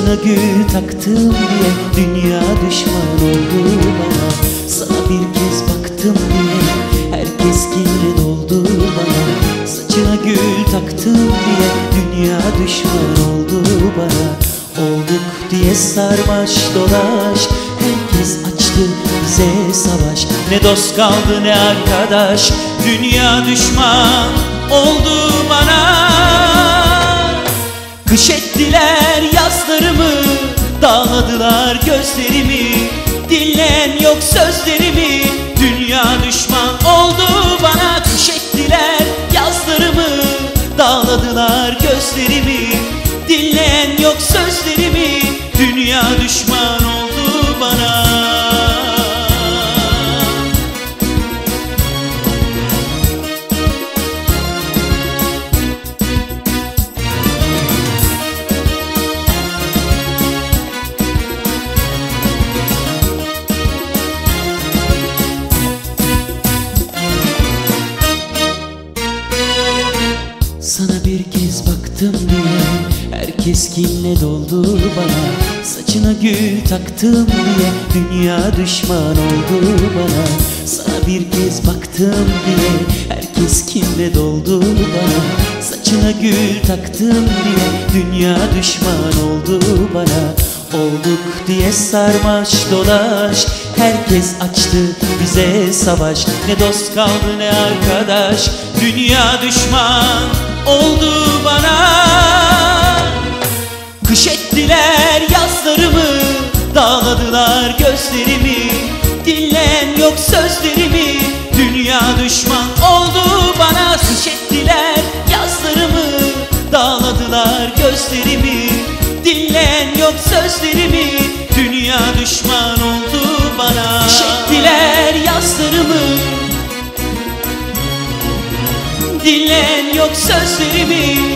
Saçına gül taktım diye dünya düşman oldu bana. Sana bir kez baktım diye herkes kinle doldu bana. Saçına gül taktım diye dünya düşman oldu bana. Olduk diye sarmaş dolaş, herkes açtı bize savaş. Ne dost kaldı ne arkadaş, dünya düşman oldu bana. Kış ettiler yazlarımı, dağladılar gözlerimi. Dinleyen yok sözlerimi, dünya düşman oldu bana. Kış ettiler yazlarımı, dağladılar gözlerimi. Dinleyen yok sözlerimi, dünya düşman oldu bana. Sana bir kez baktım diye herkes kinle doldu bana. Saçına gül taktım diye dünya düşman oldu bana. Sana bir kez baktım diye herkes kinle doldu bana. Saçına gül taktım diye dünya düşman oldu bana. Olduk diye sarmaş dolaş, herkes açtı bize savaş. Ne dost kaldı ne arkadaş, dünya düşman oldu bana. Kış ettiler yazlarımı, dağladılar gözlerimi. Dinleyen yok sözlerimi, dünya düşman oldu bana. Kış ettiler yazlarımı, dağladılar gözlerimi. Dinleyen yok sözlerimi, dünya düşman oldu bana. Kış ettiler yazlarımı, dinleyen yok sözlerimi.